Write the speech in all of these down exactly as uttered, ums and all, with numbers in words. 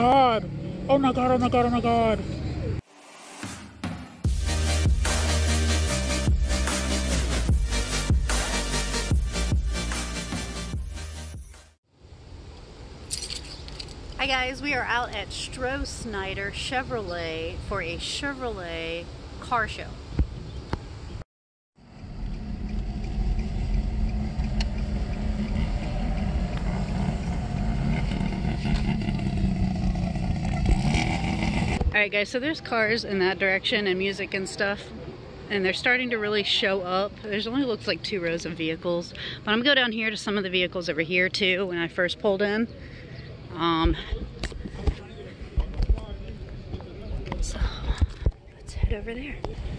god! Oh my god, oh my god, oh my god! Hi guys, we are out at Stroh-Snyder Chevrolet for a Chevrolet car show. Alright guys, so there's cars in that direction and music and stuff, and they're starting to really show up. There's only looks like two rows of vehicles, but I'm gonna go down here to some of the vehicles over here too when I first pulled in. Um, so let's head over there.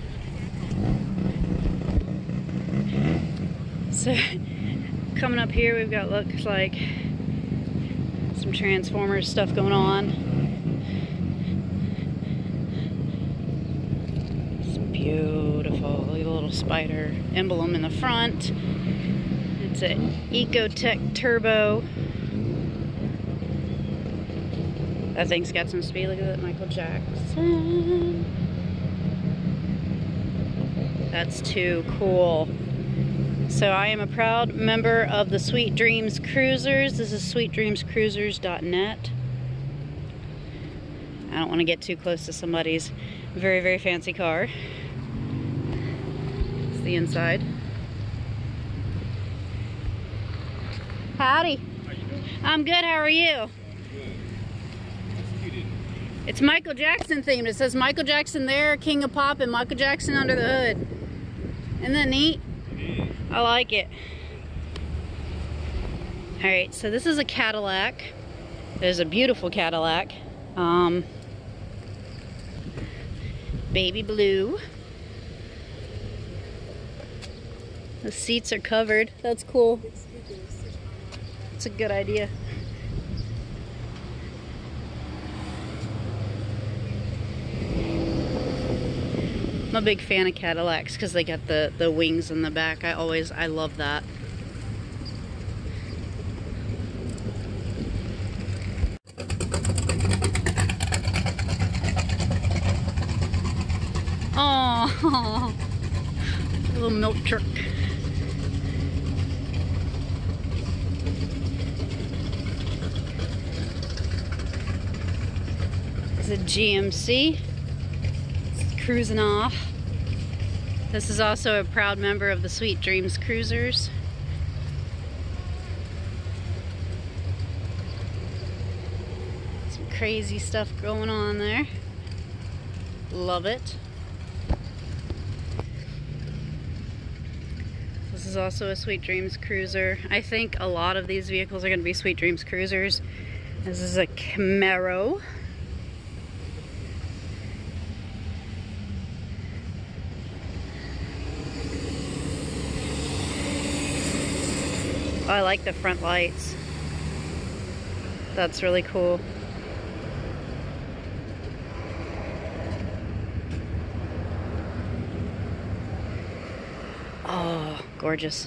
So coming up here, we've got looks like some Transformers stuff going on. It's beautiful. Look at the little spider emblem in the front. It's an Ecotech Turbo. That thing's got some speed. Look at that, Michael Jackson. That's too cool. So I am a proud member of the Sweet Dreams Cruisers. This is sweet dreams cruisers dot net. I don't want to get too close to somebody's very, very fancy car. It's the inside. Howdy. How you doing? I'm good. How are you? It's Michael Jackson themed. It says Michael Jackson there, King of Pop, and Michael Jackson under the hood. Isn't that neat? It is. I like it. Alright, so this is a Cadillac. It is a beautiful Cadillac. Um, baby blue. The seats are covered. That's cool. It's a good idea. I'm a big fan of Cadillacs because they got the, the wings in the back. I always, I love that. Oh, little milk truck. It's a G M C. Cruising off. This is also a proud member of the Sweet Dreams Cruisers. Some crazy stuff going on there. Love it. This is also a Sweet Dreams Cruiser. I think a lot of these vehicles are going to be Sweet Dreams Cruisers. This is a Camaro. Oh, I like the front lights. That's really cool. Oh, gorgeous.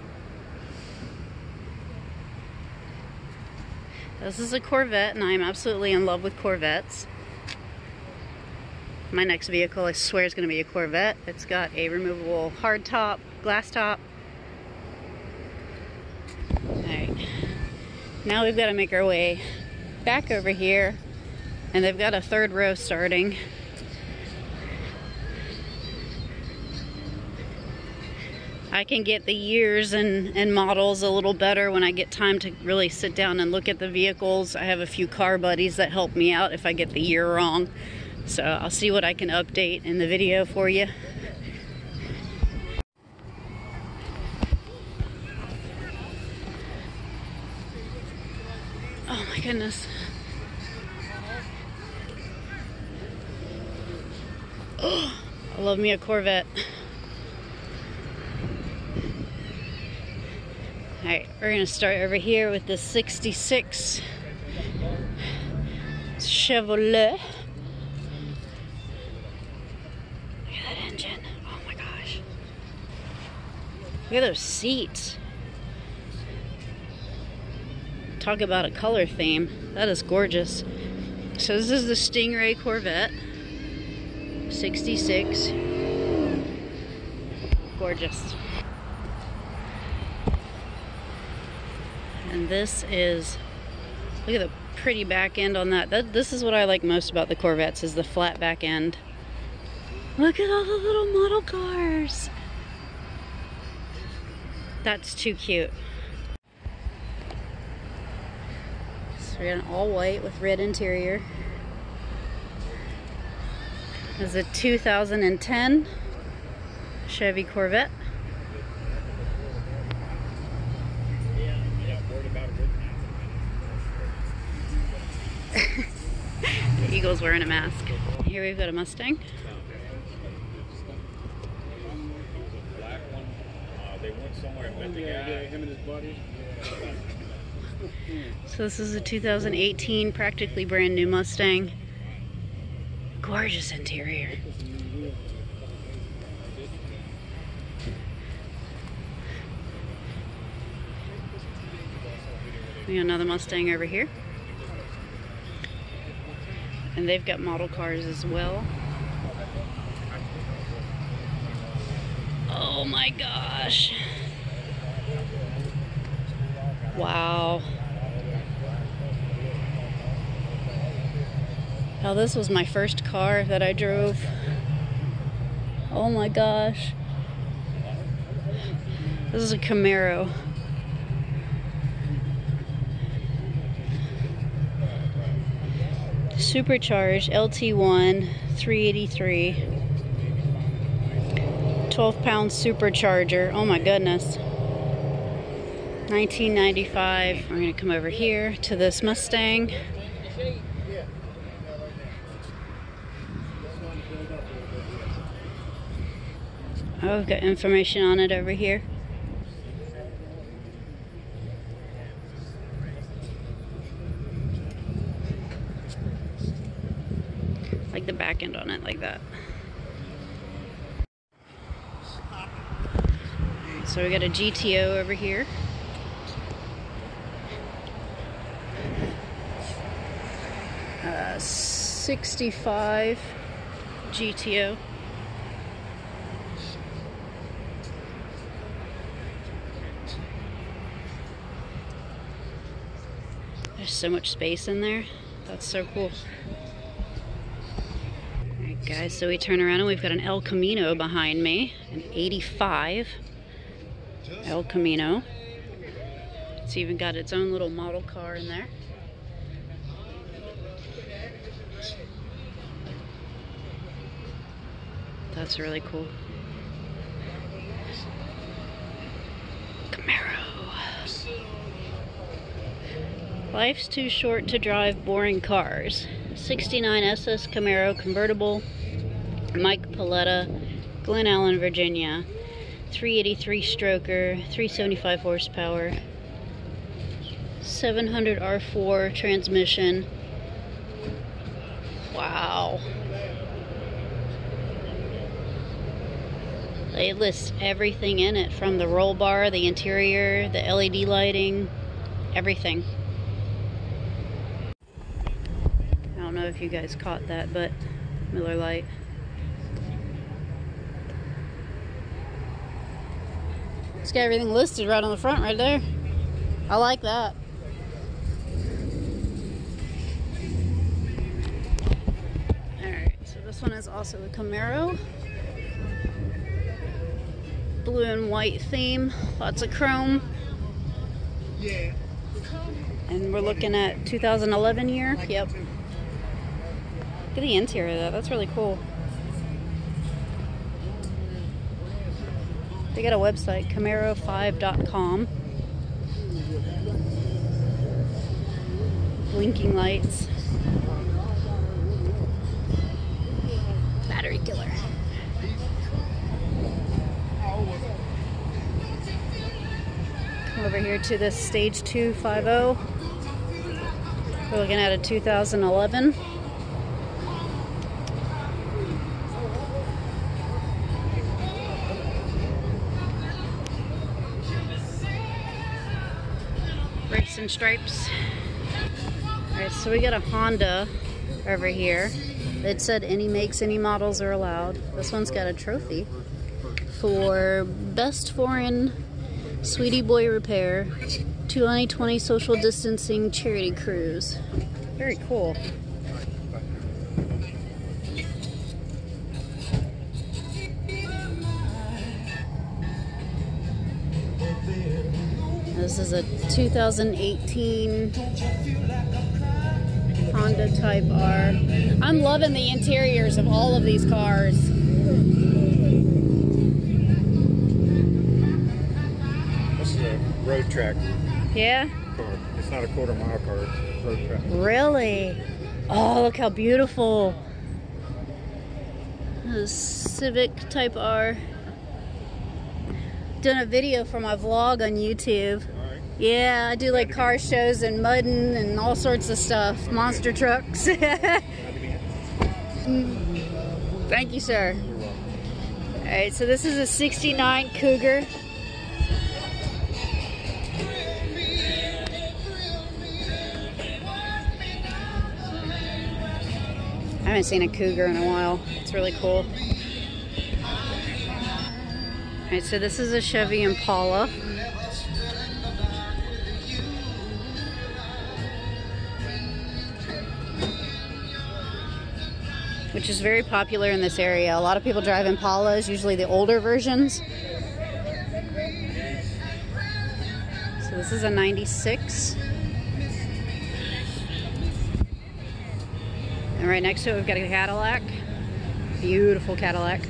This is a Corvette, and I am absolutely in love with Corvettes. My next vehicle, I swear, is going to be a Corvette. It's got a removable hard top, glass top. Alright, now we've got to make our way back over here, and they've got a third row starting. I can get the years and, and models a little better when I get time to really sit down and look at the vehicles. I have a few car buddies that help me out if I get the year wrong. So I'll see what I can update in the video for you. Oh my goodness. Oh, I love me a Corvette. Alright, we're going to start over here with the sixty-six Chevrolet. Look at that engine. Oh my gosh. Look at those seats. Talk about a color theme. That is gorgeous. So this is the Stingray Corvette, sixty-six. Gorgeous. And this is, look at the pretty back end on that. That this is what I like most about the Corvettes, is the flat back end. Look at all the little model cars. That's too cute. So we got an all white with red interior. This is a two thousand ten Chevy Corvette. The eagle's wearing a mask. Here we've got a Mustang. So this is a two thousand eighteen practically brand new Mustang. Gorgeous interior. We got another Mustang over here. And they've got model cars as well. Oh my gosh. Wow. Now this was my first car that I drove. Oh my gosh. This is a Camaro. Supercharged L T one three eighty-three. twelve pound supercharger. Oh my goodness. nineteen ninety-five. We're going to come over here to this Mustang. Oh, we've got information on it over here. Like the back end on it, like that. So we got a G T O over here. Uh, sixty-five G T O. There's so much space in there. That's so cool. Alright guys, so we turn around and we've got an El Camino behind me. An eighty-five El Camino. It's even got its own little model car in there. That's really cool. Camaro. Life's too short to drive boring cars. sixty-nine S S Camaro convertible. Mike Paletta, Glen Allen, Virginia. three eighty-three stroker, three seventy-five horsepower. seven hundred R four transmission. Wow. They list everything in it, from the roll bar, the interior, the L E D lighting, everything. I don't know if you guys caught that, but Miller Lite. It's got everything listed right on the front right there. I like that. Alright, so this one is also a Camaro. Blue and white theme, lots of chrome. Yeah. And we're looking at two thousand eleven year. Yep. Look at the interior of that. That's really cool. They got a website, camaro five dot com. Blinking lights. Battery killer. Come over here to this Stage two fifty. We're looking at a two thousand eleven. Racing stripes. Alright, so we got a Honda over here. It said any makes, any models are allowed. This one's got a trophy for Best Foreign Sweetie Boy Repair twenty twenty Social Distancing Charity Cruise. Very cool. This is a two thousand eighteen Honda Type R. I'm loving the interiors of all of these cars. This is a road track Yeah? car. It's not a quarter mile car, it's road track. Really? Oh, look how beautiful. A Civic Type R. Done a video for my vlog on YouTube. Alright. Yeah, I do like car shows and mudding and all sorts of stuff. Monster trucks. Thank you, sir. You're welcome. Alright, so this is a sixty-nine Cougar. I haven't seen a Cougar in a while. It's really cool. Alright, so this is a Chevy Impala. Which is very popular in this area. A lot of people drive Impalas, usually the older versions. So this is a ninety-six. And right next to it, we've got a Cadillac. Beautiful Cadillac.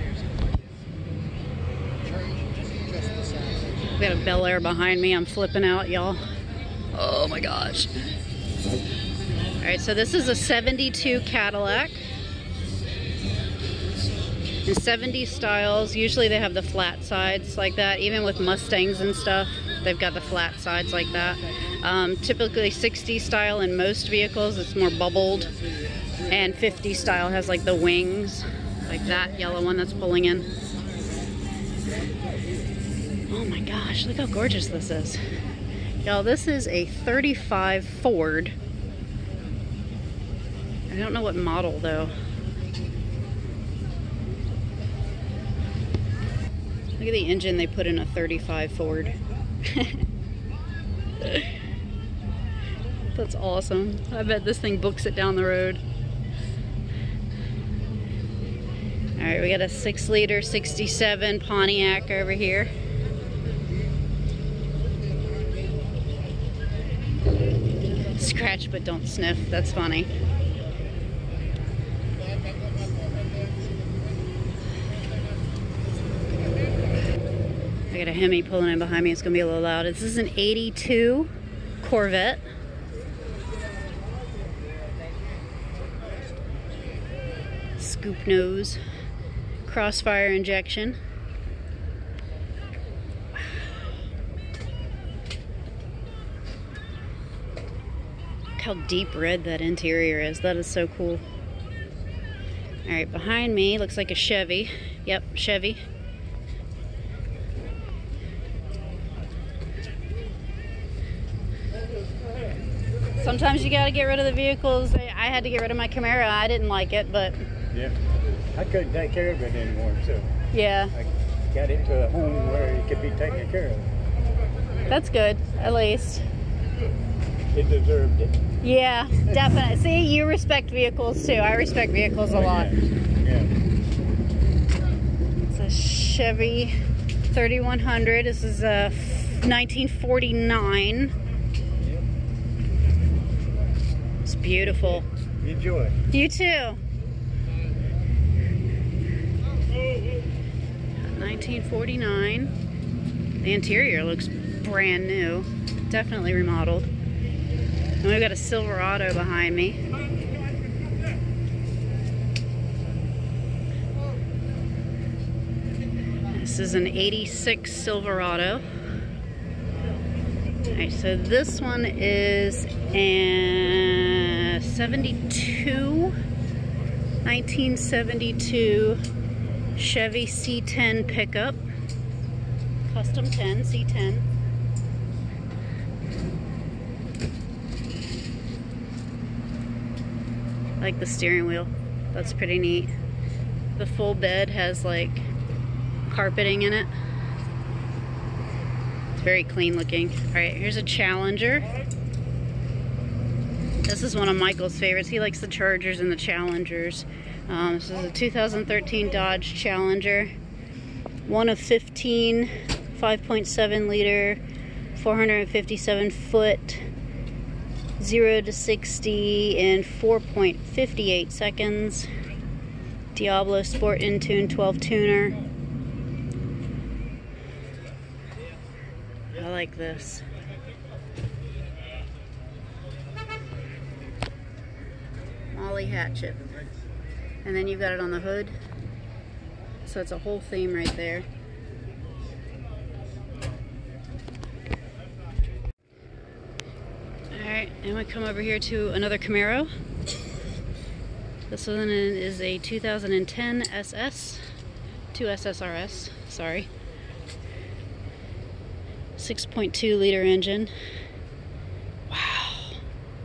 We got a Bel Air behind me. I'm flipping out, y'all. Oh my gosh. All right, so this is a seventy-two Cadillac. In seventies styles, usually they have the flat sides like that. Even with Mustangs and stuff, they've got the flat sides like that. Um, typically sixties style in most vehicles, it's more bubbled. And fifty style has like the wings, like that yellow one that's pulling in. Oh my gosh, look how gorgeous this is. Y'all, this is a thirty-five Ford. I don't know what model though. Look at the engine they put in a thirty-five Ford. That's awesome. I bet this thing books it down the road. Alright, we got a six liter sixty-seven Pontiac over here. Scratch but don't sniff. That's funny. I got a Hemi pulling in behind me. It's going to be a little loud. This is an eighty-two Corvette. Scoop nose. Crossfire injection. Look how deep red that interior is. That is so cool. Alright, behind me looks like a Chevy. Yep, Chevy. Sometimes you gotta get rid of the vehicles. I had to get rid of my Camaro. I didn't like it, but... Yeah. I couldn't take care of it anymore, so... Yeah. I got into a home where it could be taken care of. That's good, at least. It deserved it. Yeah, definitely. See, you respect vehicles too. I respect vehicles a Oh, lot. Yeah. It's a Chevy thirty-one hundred. This is a nineteen forty-nine. It's beautiful. Enjoy. You too. nineteen forty-nine. The interior looks brand new. Definitely remodeled. And we've got a Silverado behind me. This is an eighty-six Silverado. Alright, so this one is a seventy-two, nineteen seventy-two Chevy C ten pickup. Custom ten, C ten. I like the steering wheel. That's pretty neat. The full bed has like carpeting in it. It's very clean looking. All right, here's a Challenger. This is one of Michael's favorites. He likes the Chargers and the Challengers. Um, this is a two thousand thirteen Dodge Challenger. One of fifteen, five point seven liter, four hundred fifty-seven foot, zero to sixty in four point five eight seconds. Diablo Sport Intune twelve tuner. I like this. Molly Hatchet. And then you've got it on the hood. So it's a whole theme right there. Alright, and we come over here to another Camaro. This one is a two thousand ten S S, two S S R S, sorry. six point two liter engine. Wow.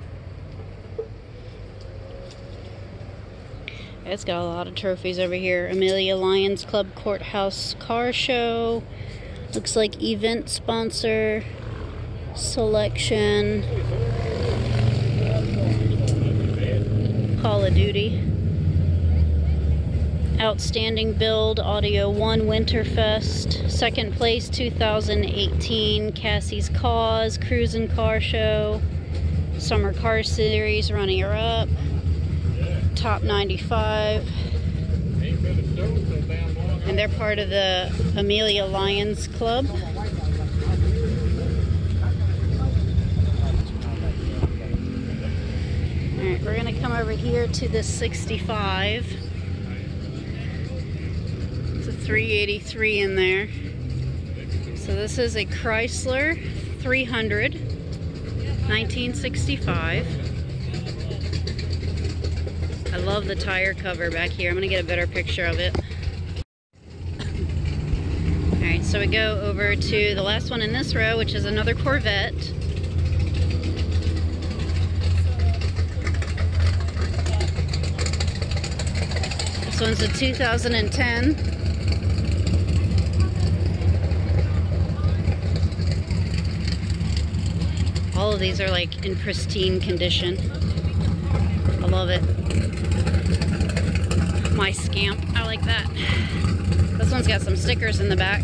It's got a lot of trophies over here. Amelia Lions Club Courthouse Car Show. Looks like event sponsor. Selection. Call of Duty. Outstanding build, Audio one Winterfest. Second place, two thousand eighteen Cassie's Cause Cruisin' Car Show. Summer Car Series, runner up. Top ninety-five. And they're part of the Amelia Lions Club. Alright, we're going to come over here to this sixty-five. It's a three eighty-three in there. So this is a Chrysler three hundred, nineteen sixty-five. I love the tire cover back here. I'm going to get a better picture of it. Alright, so we go over to the last one in this row, which is another Corvette. This one's a two thousand ten. All of these are like in pristine condition. I love it. My Scamp, I like that. This one's got some stickers in the back.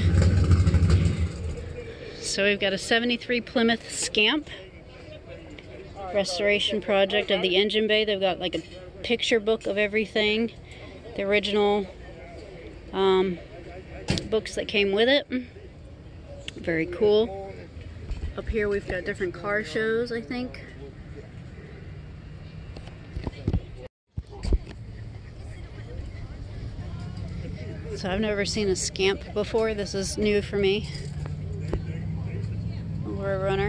So we've got a seventy-three Plymouth Scamp. Restoration project of the engine bay. They've got like a picture book of everything. The original um, books that came with it. Very cool. Up here we've got different car shows, I think. So I've never seen a Scamp before. This is new for me. We're a runner.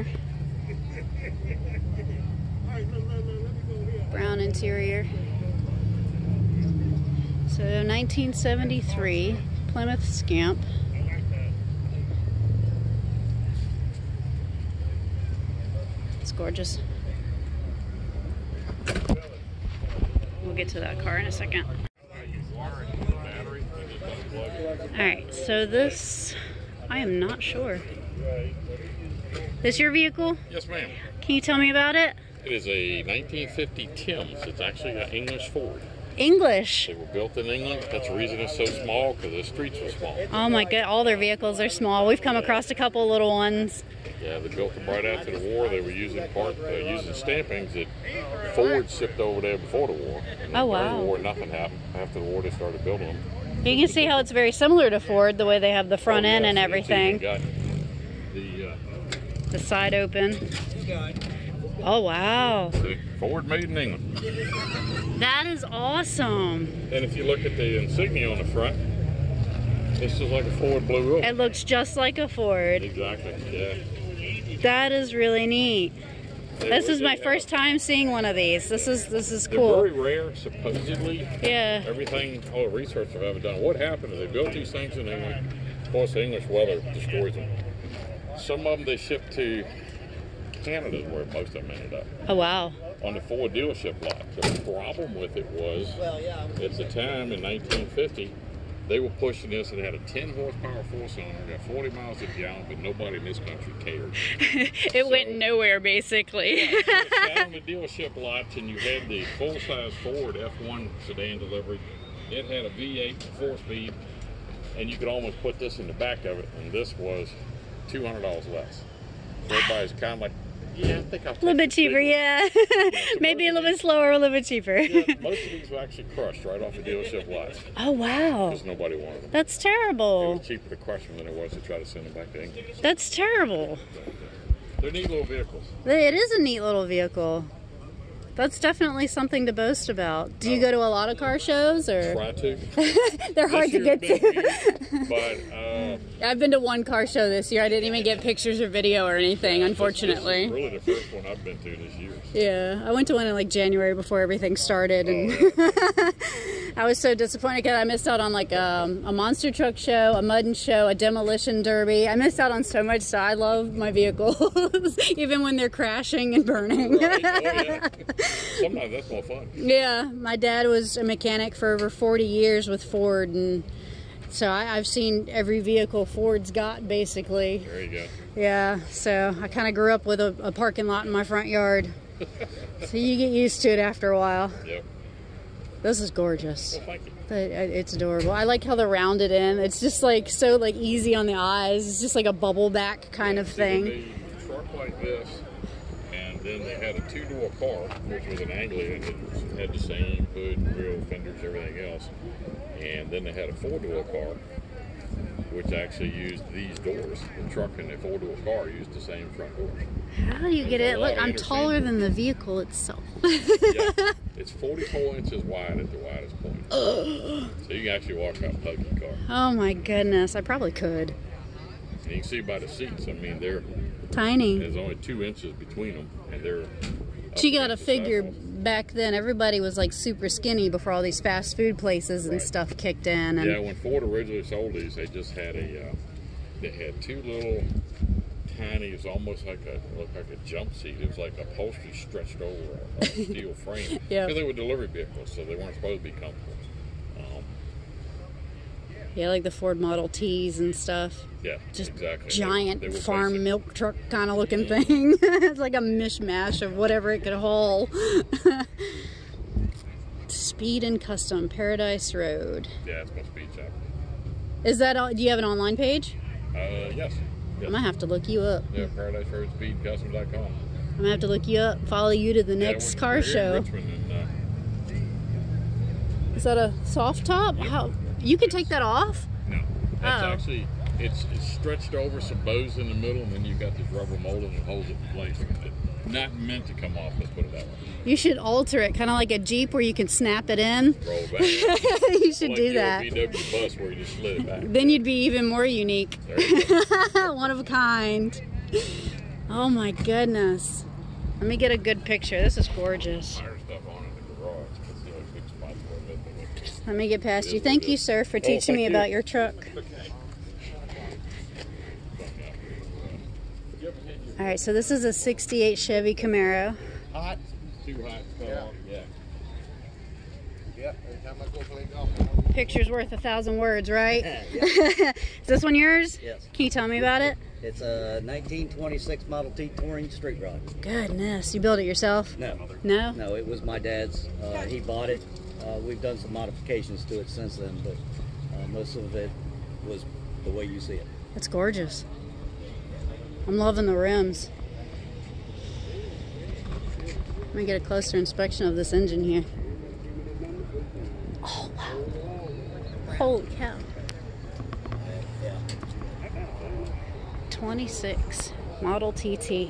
Brown interior. So nineteen seventy-three Plymouth Scamp. It's gorgeous. We'll get to that car in a second. Alright, so this, I am not sure. This your vehicle? Yes, ma'am. Can you tell me about it? It is a nineteen fifty Thames. It's actually an English Ford. English? They were built in England. That's the reason it's so small, because the streets were small. Oh my god, all their vehicles are small. We've come across a couple little ones. Yeah, they built them right after the war. They were using part, uh, using stampings that Ford shipped over there before the war. And oh wow. During the war, nothing happened. After the war, they started building them. You can see how it's very similar to Ford, the way they have the front oh, end yes, and everything. Got the, uh, the side open. Oh wow. See, Ford made in England. That is awesome. And if you look at the insignia on the front, it's just like a Ford blue rope. It looks just like a Ford. Exactly, yeah. That is really neat. They This is my have. first time seeing one of these. This is this is They're cool. very rare, supposedly. Yeah. Everything, all the research I've ever done. What happened is they built these things in England. Of course, the English weather destroys them. Some of them they shipped to Canada is where most of them ended up. Oh, wow. On the Ford dealership lot. The problem with it was, at the time in nineteen fifty, they were pushing this and had a ten horsepower four cylinder, got forty miles a gallon, but nobody in this country cared. It so, went nowhere, basically. Yeah, so it sat on the dealership lots, and you had the full-size Ford F one sedan delivery. It had a V eight four-speed, and you could almost put this in the back of it, and this was two hundred dollars less. So everybody's kind of like, yeah, I think I'll take a little bit cheaper, yeah. yeah so Maybe a little bit slower, a little bit cheaper. Yeah, most of these were actually crushed right off the dealership lots. Oh, wow. Because nobody wanted them. That's terrible. It was cheaper to crush them than it was to try to send them back to England. That's terrible. They're neat little vehicles. It is a neat little vehicle. That's definitely something to boast about. Do you oh. go to a lot of car shows, or? Try to. They're hard to get to. Weird, but uh, I've been to one car show this year. I didn't even get pictures or video or anything, yeah, unfortunately. This, this is really the first one I've been to this year. So. Yeah, I went to one in like January before everything started, and oh, yeah. I was so disappointed because I missed out on like um, a monster truck show, a mudding show, a demolition derby. I missed out on so much. So I love my vehicles, even when they're crashing and burning. Right. Oh, yeah. Sometimes that's more fun. Yeah, my dad was a mechanic for over forty years with Ford, and so I, I've seen every vehicle Ford's got, basically. There you go. Yeah, so I kind of grew up with a, a parking lot in my front yard. So you get used to it after a while. Yep. This is gorgeous. Well, thank you. It's adorable. I like how they're rounded in. It's just like so like easy on the eyes. It's just like a bubble back kind yeah, of see, thing. They truck like this. And then they had a two-door car, which was an Anglia, and it had the same hood, grill, fenders, everything else. And then they had a four-door car, which actually used these doors. The truck and the four-door car used the same front doors. How do you get it? Look, I'm taller than the vehicle itself. Yeah, it's forty-four inches wide at the widest point. Ugh. So you can actually walk out and hug your car. Oh my goodness, I probably could. And you can see by the seats, I mean, they're tiny. There's only two inches between them, and they're. But you got to figure back then everybody was like super skinny before all these fast food places and right. stuff kicked in. And yeah, when Ford originally sold these, they just had a, uh, they had two little tiny. It was almost like a looked like a jump seat. It was like upholstery stretched over a, a steel frame. Yeah, because they were delivery vehicles, so they weren't supposed to be comfortable. Um, Yeah, like the Ford Model Ts and stuff. Yeah, just exactly. giant they, they farm basic. milk truck kind of looking mm-hmm. thing. It's like a mishmash of whatever it could haul. Speed and Custom, Paradise Road. Yeah, it's my speed shop. Is that all? Do you have an online page? Uh, yes. yes. I might have to look you up. Yeah, Paradise Road Speed Custom dot com. I'm gonna have to look you up. Follow you to the yeah, next we're, car we're show. In Richmond and, uh, Is that a soft top? Yep. How you can take that off? No, that's oh. actually it's, it's stretched over, some bows in the middle, and then you've got this rubber molding that holds it in place. It's not meant to come off. Let's put it that way. You should alter it, kind of like a Jeep where you can snap it in. Roll back. You should like do that. B M W bus where you just slid it back. Then you'd be even more unique. There you go. One of a kind. Oh my goodness. Let me get a good picture. This is gorgeous. Fire stuff on in the garage. That's the only big spot for it. Let me get past you. Thank you, sir, for teaching oh, me you. about your truck. All right, so this is a sixty-eight Chevy Camaro. Hot. Too hot. Yeah. Yeah. Yeah. Every time I go play golf. Picture's worth a thousand words, right? Yeah. Is this one yours? Yes. Can you tell me about it? It's a nineteen twenty-six Model T Touring Street Rod. Goodness, you built it yourself? No. No? No, it was my dad's. Uh, he bought it. Uh, we've done some modifications to it since then, but uh, most of it was the way you see it. It's gorgeous. I'm loving the rims. Let me get a closer inspection of this engine here. Oh, wow. Holy cow. Yeah. twenty-six Model T T.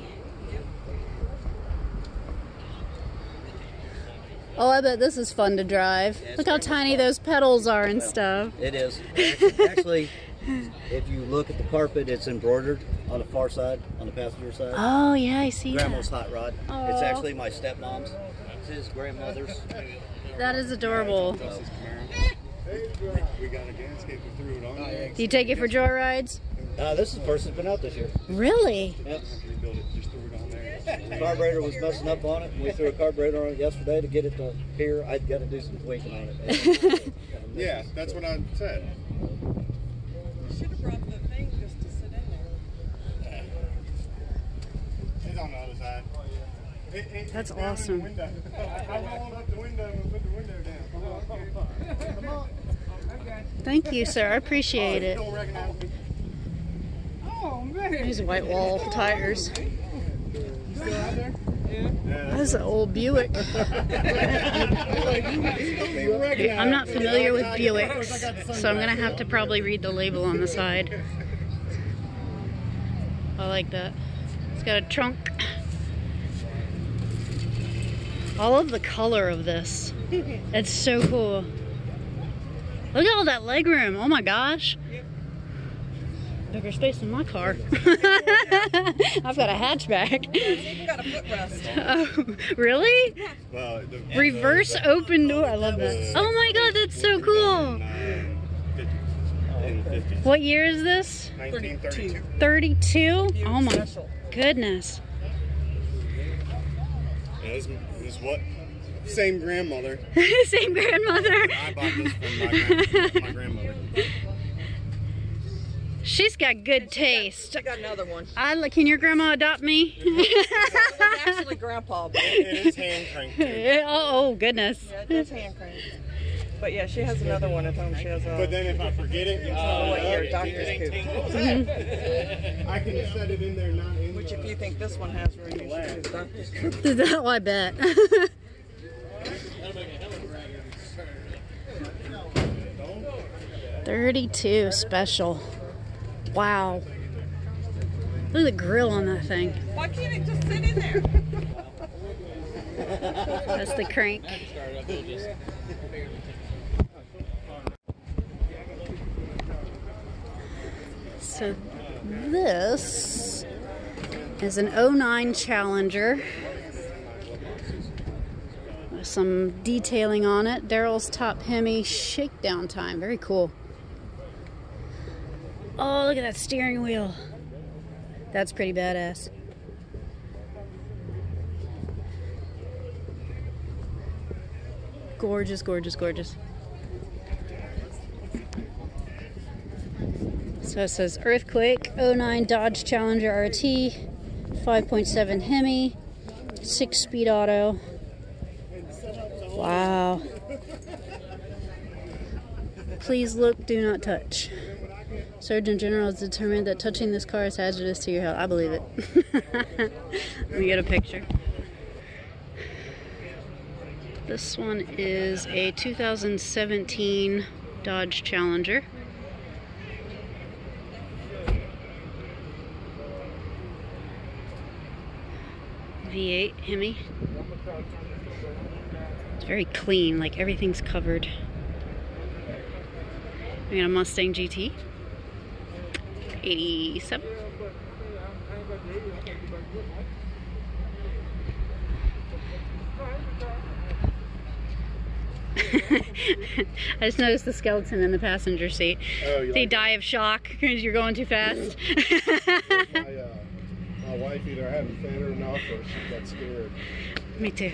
Oh, I bet this is fun to drive. Yeah, Look how tiny those pedals are and stuff. It is. Actually, if you look at the carpet, it's embroidered on the far side, on the passenger side. Oh, yeah, I see Grandma's that. hot rod. Aww. It's actually my stepmom's. It's his grandmother's. That is adorable. So, We got a landscaper through it on. Do you take it for joyrides? Uh, this is the first that's been out this year. Really? Yep. Carburetor was messing up on it. We threw a carburetor on it yesterday to get it to here. I'd got to do some tweaking on it. Yeah, that's what I said. Should have brought the thing just to sit in there. It's on the other side. It, it, That's it's down awesome. in the window. I rolled up the window and put the window down. Come on. Okay. Thank you, sir. I appreciate You it. don't recognize me. Oh, man. These white wall tires. You still out there? Yeah. That's an old Buick. I'm not familiar with Buicks, so I'm going to have to probably read the label on the side. I like that. It's got a trunk. I love the color of this. It's so cool. Look at all that legroom. Oh my gosh. Bigger space than my car. I've got a hatchback. It's even got a footrest. Oh, really? Well, the, Reverse open door. I love that. Oh my god, that's so cool. What year is this? nineteen thirty-two. thirty-two? Oh my Special. goodness. Yeah, this, this what? Same grandmother. Same grandmother. I bought this from my, grand, my grandmother. She's got good taste. I got another one. I like. Can your grandma adopt me? It's actually Grandpa, but It is hand cranked too. oh, oh goodness. yeah, it does hand crank. But yeah, she has another one at home. She has a. But then if I forget it, it's Oh, not what year? up. Doctor's coupe. I can set it in there, not in Which, if you think this one has room, you should do Doctor's coupe. Oh, I bet. thirty-two special. Wow. Look at the grill on that thing. Why can't it just sit in there? That's the crank. So this is an oh nine Challenger. With some detailing on it. Daryl's Top Hemi shakedown time. Very cool. Oh, look at that steering wheel. That's pretty badass. Gorgeous, gorgeous, gorgeous. So it says Earthquake, oh nine Dodge Challenger R T, five point seven Hemi, six speed auto. Wow. Please look, do not touch. Surgeon General has determined that touching this car is hazardous to your health. I believe it. Let me get a picture. This one is a two thousand seventeen Dodge Challenger. V eight Hemi. It's very clean, like everything's covered. We got a Mustang G T. eighty-seven. I just noticed the skeleton in the passenger seat. Oh, you They like die of shock because you're going too fast. my, uh, my wife either hadn't fed her enough or she got scared. Me too.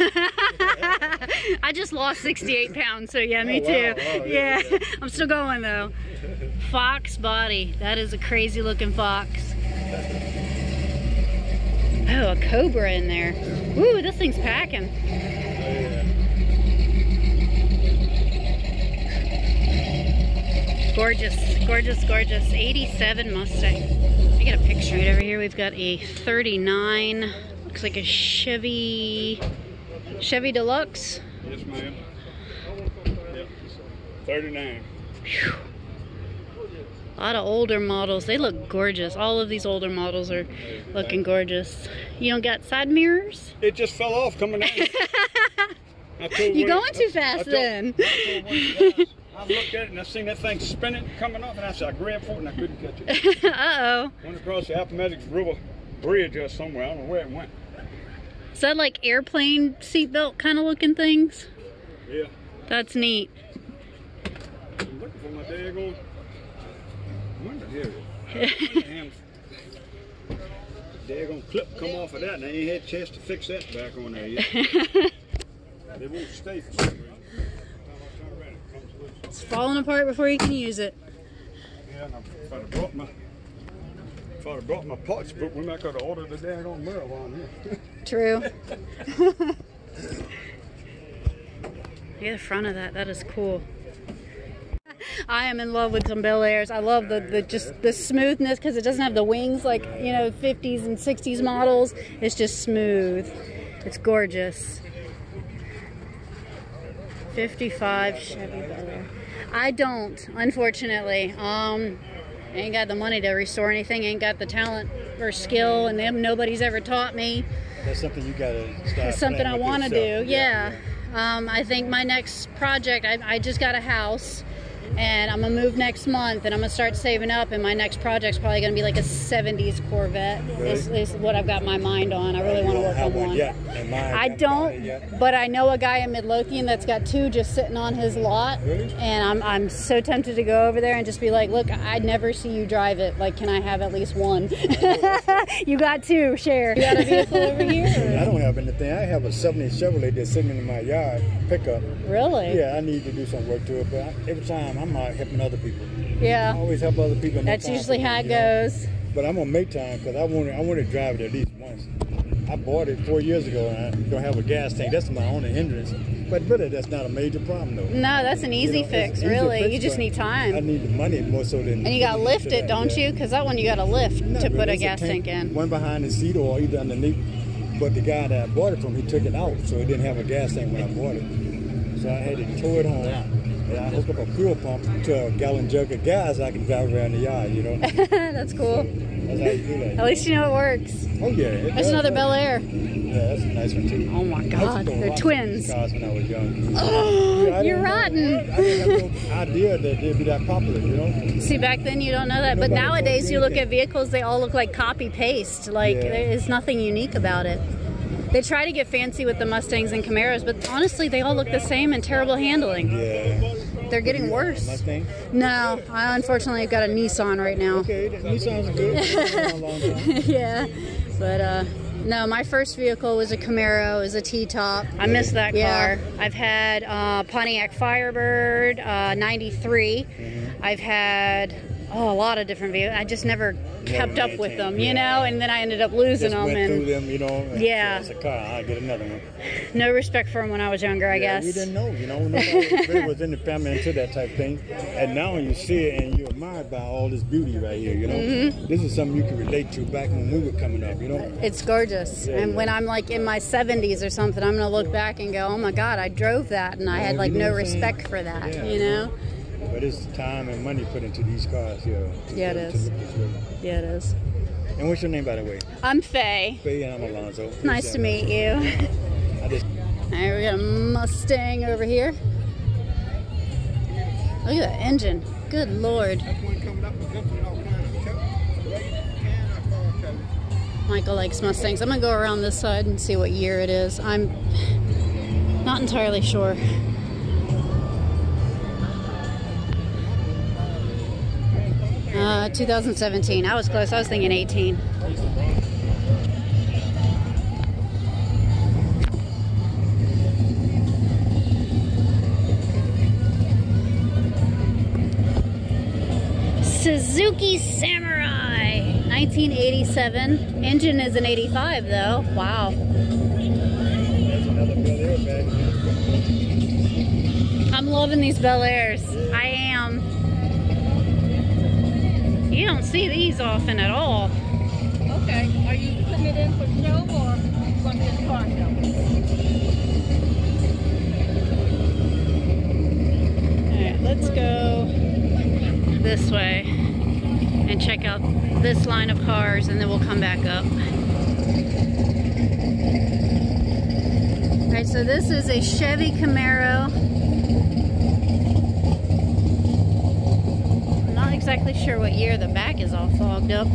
I just lost sixty-eight pounds, so yeah, me Oh, wow. too. Oh, yeah, yeah, yeah. I'm still going though. Fox body. That is a crazy looking fox. Oh, a Cobra in there. Ooh, this thing's packing. Oh, yeah. Gorgeous, gorgeous, gorgeous. eighty-seven Mustang. Let me get a picture right over here. We've got a thirty-nine. Looks like a Chevy, Chevy Deluxe. Yes, ma'am. Yep. thirty-nine. Whew. A lot of older models. They look gorgeous. All of these older models are looking gorgeous. You don't got side mirrors? It just fell off coming down. You're going too fast then. I looked at it and I seen that thing spinning, coming off, and I said, I grabbed for it and I couldn't catch it. Uh-oh. Went across the Appomattox River Bridge or somewhere. I don't know where it went. Is that like airplane seatbelt kind of looking things? Yeah. That's neat. I'm looking for my daggone window here. Damn. Daggone clip come off of that, and I ain't had a chance to fix that back on there yet. They won't stay for some reason. It's falling apart before you can use it. Yeah, and if I'd have brought my, if I'd have brought my parts book, we might could have ordered the daggone marijuana here. True. Look at the front of that. That is cool. I am in love with some Bel Airs. I love the, the just the smoothness because it doesn't have the wings like, you know, fifties and sixties models. It's just smooth. It's gorgeous. fifty-five Chevy Bel Air. I don't, unfortunately. Um, ain't got the money to restore anything. Ain't got the talent or skill, and them nobody's ever taught me. That's something you gotta start. It's something I want to do. Yeah. yeah. yeah. Um, I think my next project. I, I just got a house. And I'm gonna move next month, and I'm gonna start saving up. And my next project's probably gonna be like a seventies Corvette. Really? Is, is what I've got my mind on. I really want to work on one. Yet. And mine, I don't, but I know a guy in Midlothian that's got two just sitting on his lot. Really? And I'm I'm so tempted to go over there and just be like, look, I'd never see you drive it. Like, can I have at least one? You got two. Share. You got a vehicle over here? Or? I don't have anything. I have a seventies Chevrolet that's sitting in my yard pickup. Really? Yeah, I need to do some work to it, but I, every time I'm out helping other people. Yeah. I always help other people. That's usually how it goes. But I'm gonna make time because I want to. I want to drive it at least once. I bought it four years ago, and I don't have a gas tank. That's my only hindrance. But really, that's not a major problem, though. No, that's an easy You know, fix, it's easy really. fix, You just but need time. I need the money more so than. And you got to lift it, that, don't yeah. you? Because that one you got to lift Not to really. put a It's gas tank in. One behind the seat or either underneath. But the guy that I bought it from, he took it out, so it didn't have a gas tank when I bought it. So I had to tow it home. Yeah. And I hooked up a fuel pump to a gallon jug of gas. I can drive around the yard, you know. That's cool. That's how you do that. At least you know it works. Oh yeah. It There's does, another does. Bel Air. Yeah, that's a nice one too. Oh my I used to God, go they're rotten twins. these cars when I was young. Oh, Yeah, I you're didn't know- rotten. I didn't have no idea that they'd be that popular, you know. See, back then you don't know that, but Nobody nowadays told you you look anything. at vehicles, they all look like copy paste. Like Yeah. there's nothing unique about it. They try to get fancy with the Mustangs and Camaros, but honestly, they all look the same and terrible handling. Yeah. They're getting worse. Mustang? No, I unfortunately have got a Nissan right now. Okay, that Nissan's good. It's been around a long time. Yeah, but uh, no, my first vehicle was a Camaro, it was a T-top. I miss that Yeah. car. I've had uh, Pontiac Firebird, uh, ninety-three. Mm-hmm. I've had oh, a lot of different vehicles. I just never kept up with them, you know, and then I ended up losing Just them. went And through them, you know. and Yeah. It's a car. I'll get another one. no respect for them when I was younger, I Yeah, guess. we didn't know, you know. Nobody really was in the family into that type thing. And now you see it and you're admired by all this beauty right here, you know. Mm-hmm. This is something you can relate to back when we were coming up, you know. It's gorgeous. Yeah, and yeah. when I'm like in my seventies or something, I'm going to look back and go, oh my God, I drove that and I Yeah, had you like know no what I'm saying? respect for that, Yeah. you know? But it's time and money put into these cars here. to- Yeah, it to is. look this way. Yeah, it is. And what's your name, by the way? I'm Faye. Faye, and I'm Alonzo. Nice to meet you. I just All right, we got a Mustang over here. Look at that engine. Good Lord. Michael likes Mustangs. I'm going to go around this side and see what year it is. I'm not entirely sure. Uh, two thousand seventeen. I was close. I was thinking eighteen. Suzuki Samurai, nineteen eighty-seven. Engine is an eighty-five though. Wow. that's another Bel Air bag. I'm loving these Bel Airs. I am. You don't see these often at all. Okay, are you putting it in for show or going to be a car show? Alright, let's go this way and check out this line of cars and then we'll come back up. Alright, so this is a Chevy Camaro. I'm not exactly sure what year. The back is all fogged up.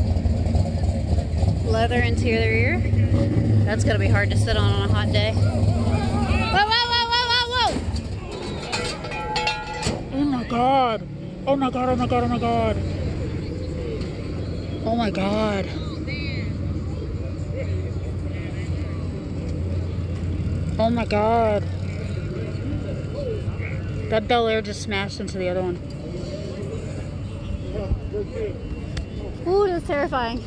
Leather interior. That's gonna be hard to sit on on a hot day. Whoa, whoa, whoa, whoa, whoa, whoa! Oh my God! Oh my God! Oh my God! Oh my God! Oh my God. Oh my God. That Bel Air just smashed into the other one. Ooh, that's terrifying.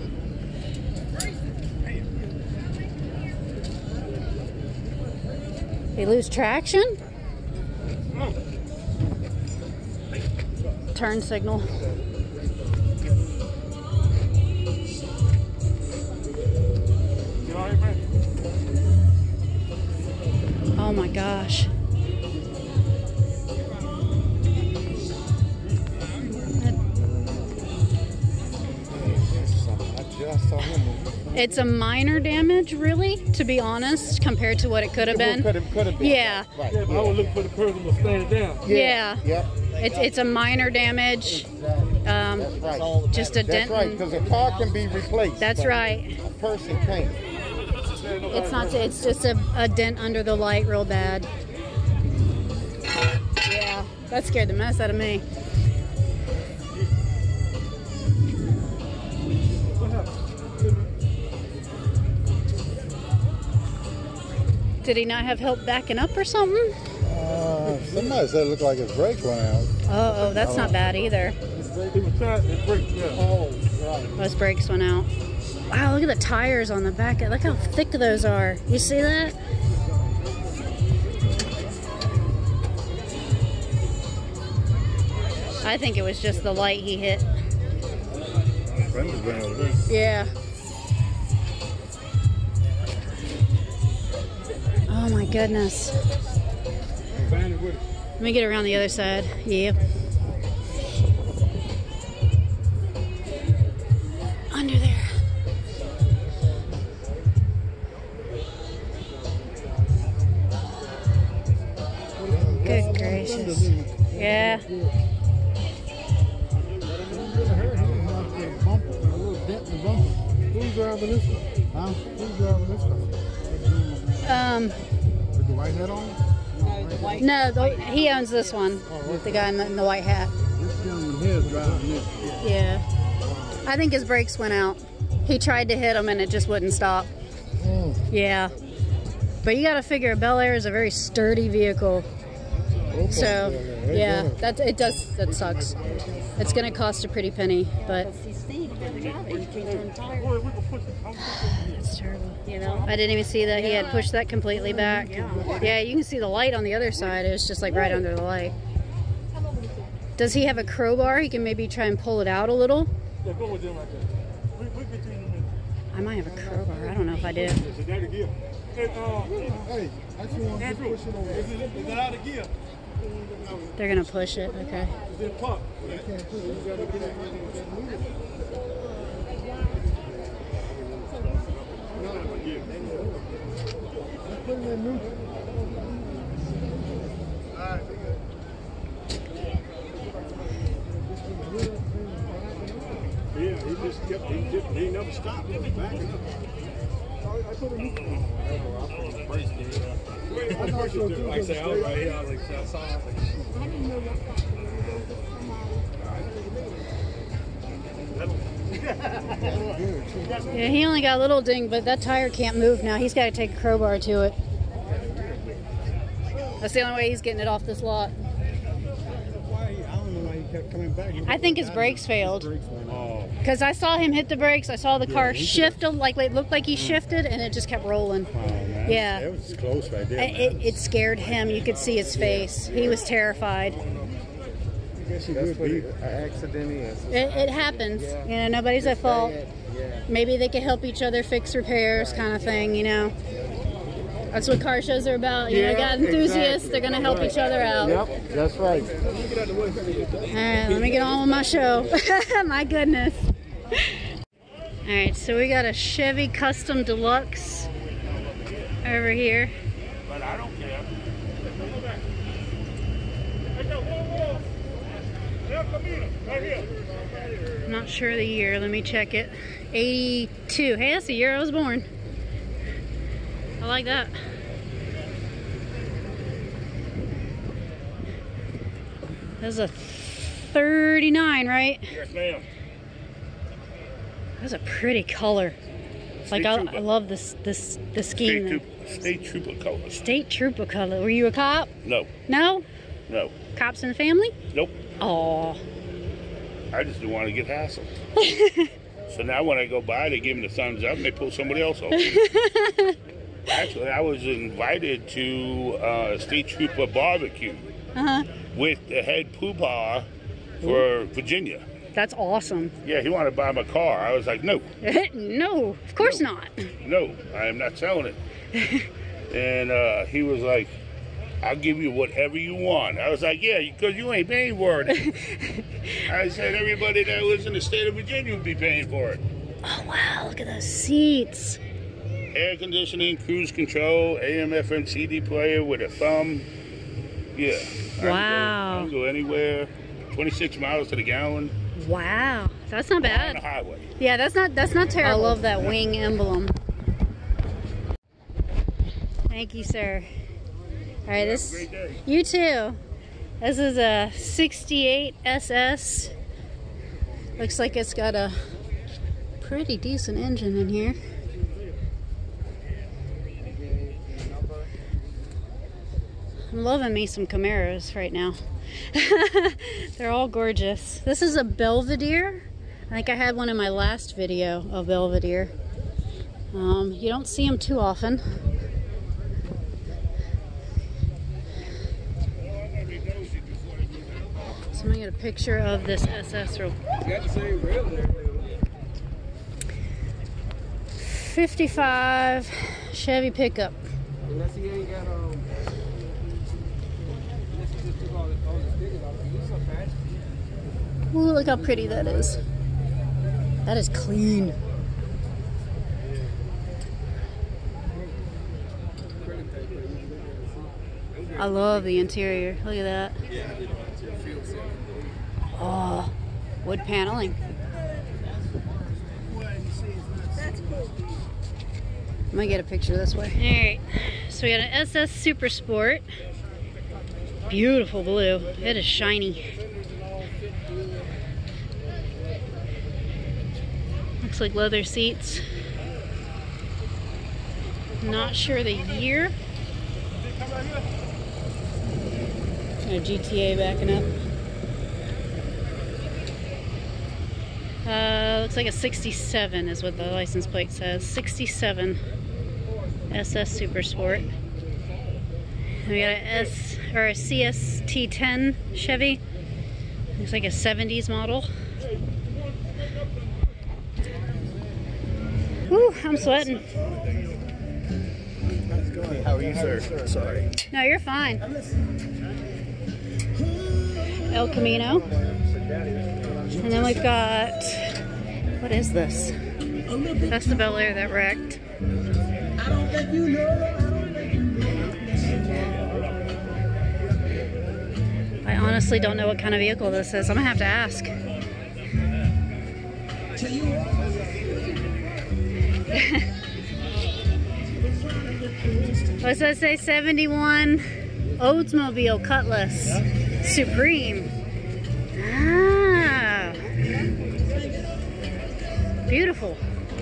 They lose traction? Turn signal. Oh my gosh. It's a minor damage, really, to be honest, compared to what it could have been. Could have, could have been. Yeah. Right. Yeah, but I would look for the person to stand down. Yeah. Yeah. It's it's a minor damage. Um, That's right. just a That's dent. right, because a car can be replaced. That's but right. A person can't. It's not. It's just a, a dent under the light, real bad. Yeah, that scared the mess out of me. Did he not have help backing up or something? Uh, somebody said it looked like his brakes went out. Oh, oh, that's not bad either. He was trying to break, yeah. Oh, right. Those brakes went out. Wow, look at the tires on the back. Look how thick those are. You see that? I think it was just the light he hit. Fenders went over this. Yeah. Oh my goodness. Let me get around the other side. Yeah. Under there. Good gracious. Yeah. Who's driving this one? Huh? Who's driving this one? Um, With the white hat on? No, the white. no, the, he owns this one. The guy in the, in the white hat. This gentleman here is driving this. Yeah. I think his brakes went out. He tried to hit him and it just wouldn't stop. Oh. Yeah. But you gotta figure Bel Air is a very sturdy vehicle. Okay. So, Yeah, yeah, yeah. that it does, that sucks. It's gonna cost a pretty penny, but that's terrible. You know? I didn't even see that he had pushed that completely back. Yeah, you can see the light on the other side. It was just like right under the light. Does he have a crowbar? He can maybe try and pull it out a little. Yeah, go with them right there. We, we'll get you in a minute. I might have a crowbar. I don't know if I do. Is it out of gear? Hey, uh, Hey, I just want to Andrew, push it over. is it, is it out of gear? They're gonna push it. Okay. Is it pump? Put it in neutral. Yeah, he just kept, he just, he never stopped. He was backing up. I put a neutral on. Like I say, I was right here, I was like, I saw, I was like, I didn't know Yeah, he only got a little ding, but that tire can't move now. He's got to take a crowbar to it. That's the only way he's getting it off this lot. Why? I don't know why he kept coming back. I think his brakes failed. Oh. Because I saw him hit the brakes. I saw the car he shift, like it looked like he shifted, and it just kept rolling. Wow, man. Yeah. That was close right there. It, it, it scared him. You could see his face. He was terrified. I guess he would be. An accident is. It, it happens. You know, nobody's at fault. Maybe they can help each other fix repairs, kind of thing. You know, that's what car shows are about. You know, you got enthusiasts. They're gonna help each other out. Yep, that's right. All right, let me get on with my show. My goodness. All right, so we got a Chevy Custom Deluxe over here. but I don't care. I'm not sure the year. Let me check it. eighty-two. Hey, that's the year I was born. I like that. That's a thirty-nine, right? Yes, ma'am. That's a pretty color. Like I, I love this this the scheme. State, troop, state trooper color. State trooper color. Were you a cop? No. No? No. Cops in the family? Nope. Oh. I just didn't want to get hassled. So now when I go by, they give me the thumbs up and they pull somebody else over. Actually, I was invited to uh, a state trooper barbecue uh-huh. with the head poobah for Virginia. That's awesome. Yeah, he wanted to buy my car. I was like, no. No, of course no. not. No, I am not selling it. And uh, he was like, I'll give you whatever you want. I was like, yeah, because you ain't paying for it. I said everybody that lives in the state of Virginia would be paying for it. Oh, wow, look at those seats. Air conditioning, cruise control, A M F M C D player with a thumb. Yeah. Wow. I can go, I can go anywhere. twenty-six miles to the gallon. Wow, that's not bad. On the highway. Yeah, that's not that's not terrible. I love that wing emblem. Thank you, sir. All right, this. Have a great day. You too. This is a sixty-eight S S. Looks like it's got a pretty decent engine in here. I'm loving me some Camaros right now. They're all gorgeous. This is a Belvedere. I think I had one in my last video of Belvedere. Um, you don't see them too often. So I'm gonna get a picture of this S S real quick. fifty-five Chevy pickup. Ooh, look how pretty that is. That is clean. I love the interior. Look at that. Oh, wood paneling. I'm gonna get a picture this way. Alright, so we got an S S Super Sport. Beautiful blue. It is shiny. Looks like leather seats. Not sure the year. A G T A backing up. Uh, looks like a sixty-seven is what the license plate says. sixty-seven S S Super Sport. And we got a S or a C S T ten Chevy. Looks like a seventies model. Whew, I'm sweating. How are you, sir? Sorry. No, you're fine. El Camino. And then we've got, what is this? That's the Bel Air that wrecked. I honestly don't know what kind of vehicle this is. I'm gonna have to ask. What's that say? seventy-one Oldsmobile Cutlass Supreme. Ah, beautiful.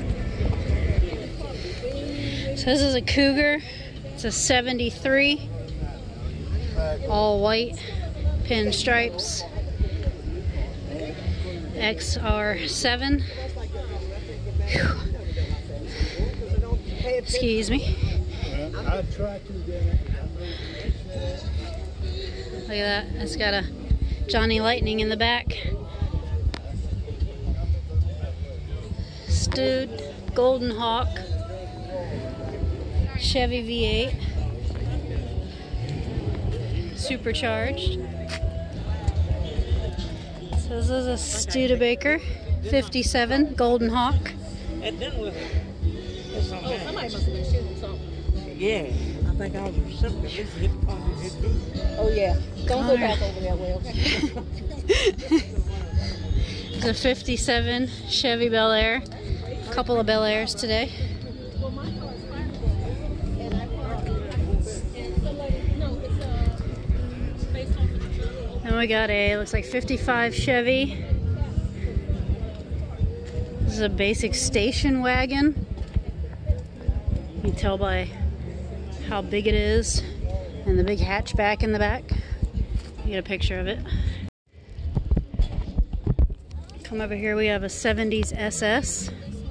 So this is a Cougar. It's a seventy-three, all white, pinstripes. X R seven. Whew. Excuse me. I try to Look at that. It's got a Johnny Lightning in the back. Stud Golden Hawk Chevy V eight. Supercharged. So this is a Studebaker fifty-seven Golden Hawk. Somebody must have been shooting something. Yeah, I think I was reciprocal. This hit probably hit me. Oh yeah. Don't go back over that way, okay? It's a fifty-seven Chevy Bel Air. A couple of Bel Airs today. And we got a, looks like fifty-five Chevy. This is a basic station wagon. You can tell by how big it is and the big hatchback in the back. You get a picture of it. Come over here, we have a seventies S S.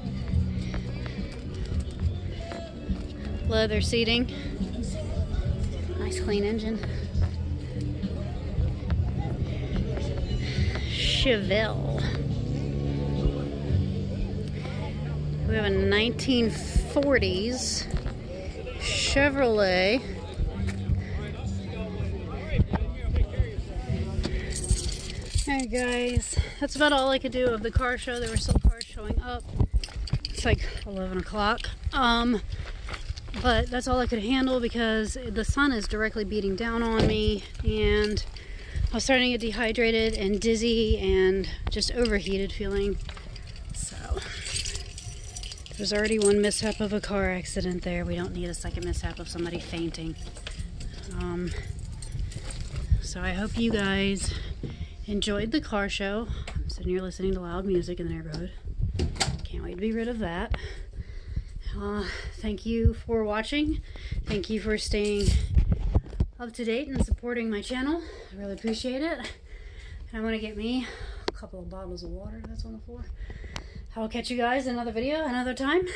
Leather seating. Nice clean engine. Chevelle. We have a nineteen forties Chevrolet. Alright guys, that's about all I could do of the car show. There were still cars showing up. It's like eleven o'clock. Um, but that's all I could handle because the sun is directly beating down on me, and I was starting to get dehydrated and dizzy and just overheated feeling. So there's already one mishap of a car accident there. We don't need a second mishap of somebody fainting. Um, so I hope you guys enjoyed the car show. I'm sitting here listening to loud music in the neighborhood. Can't wait to be rid of that. Uh, thank you for watching. Thank you for staying up to date and supporting my channel. I really appreciate it. And I'm gonna get me a couple of bottles of water that's on the floor. I will catch you guys in another video another time.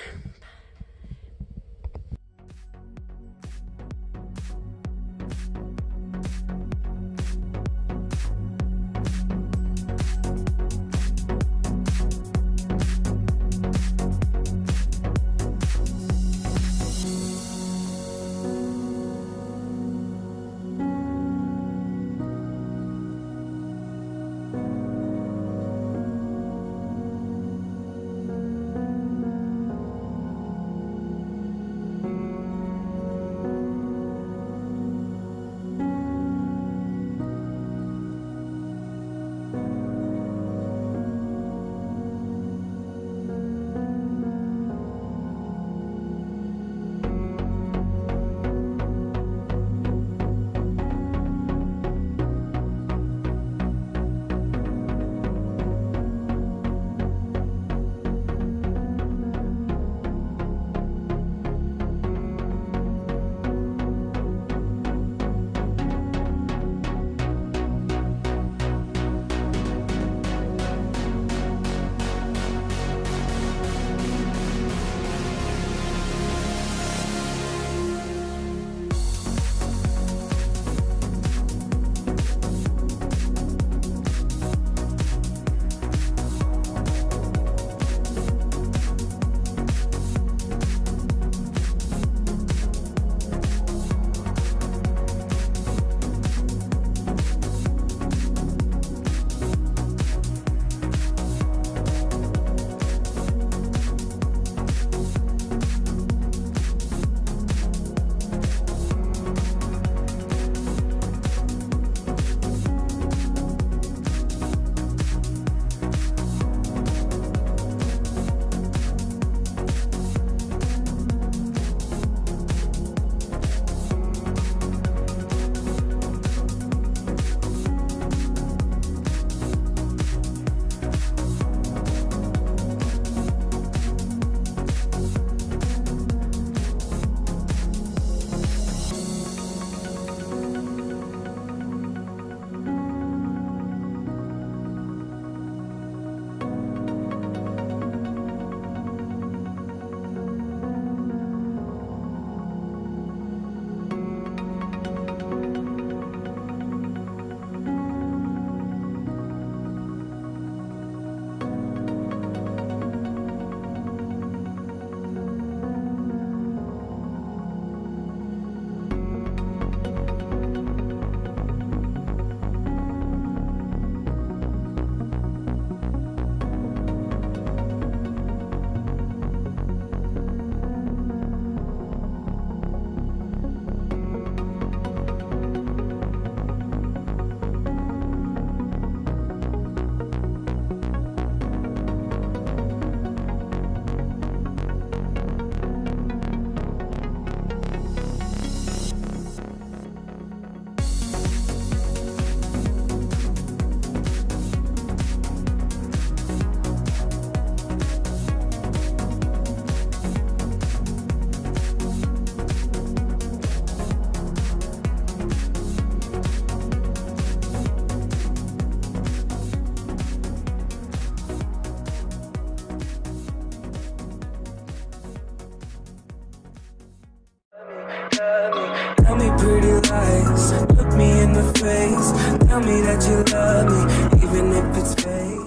pretty lies. Look me in the face, tell me that you love me, even if it's fake.